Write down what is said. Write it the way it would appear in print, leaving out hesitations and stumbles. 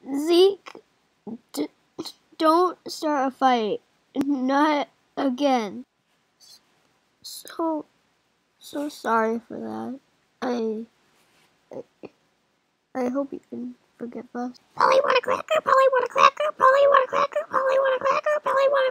Zeke, don't start a fight. Not again. So sorry for that. I hope you can forgive us. Polly want a cracker, Polly want a cracker, Polly want a cracker, Polly want a cracker, Polly want